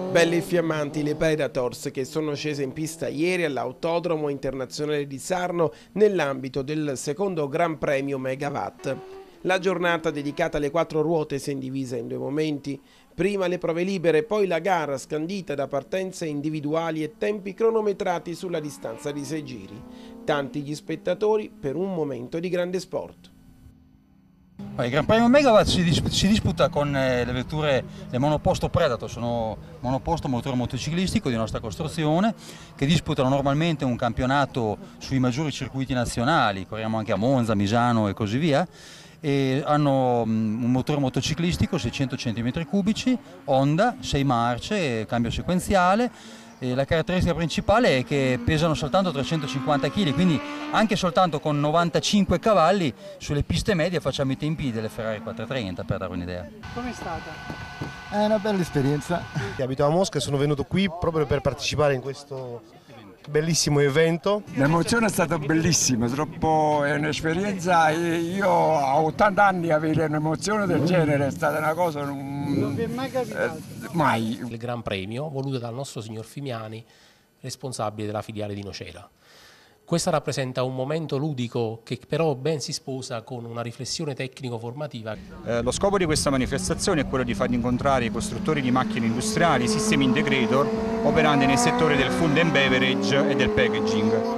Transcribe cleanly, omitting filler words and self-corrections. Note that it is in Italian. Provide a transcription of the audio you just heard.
Belle e fiammanti le Predators che sono scese in pista ieri all'Autodromo Internazionale di Sarno nell'ambito del secondo Gran Premio Megawatt. La giornata dedicata alle quattro ruote si è divisa in due momenti. Prima le prove libere, poi la gara scandita da partenze individuali e tempi cronometrati sulla distanza di 6 giri. Tanti gli spettatori per un momento di grande sport. Il Gran Premio Megawatt si disputa con le vetture, le monoposto Predator, sono monoposto motore motociclistico di nostra costruzione, che disputano normalmente un campionato sui maggiori circuiti nazionali, corriamo anche a Monza, Misano e così via, e hanno un motore motociclistico 600 cm3, Honda, 6 marce, cambio sequenziale. E la caratteristica principale è che pesano soltanto 350 kg, quindi anche soltanto con 95 cavalli sulle piste medie facciamo i tempi delle Ferrari 430, per dare un'idea. Com'è stata? È una bella esperienza. Abito a Mosca e sono venuto qui proprio per partecipare in questo bellissimo evento. L'emozione è stata bellissima, è un'esperienza, io a 80 anni avere un'emozione del genere è stata una cosa non vi è mai capitato? Mai. Il Gran Premio voluto dal nostro signor Fimiani, responsabile della filiale di Nocera. Questa rappresenta un momento ludico che però ben si sposa con una riflessione tecnico-formativa. Lo scopo di questa manifestazione è quello di far incontrare i costruttori di macchine industriali, sistemi integrator, operanti nel settore del food and beverage e del packaging.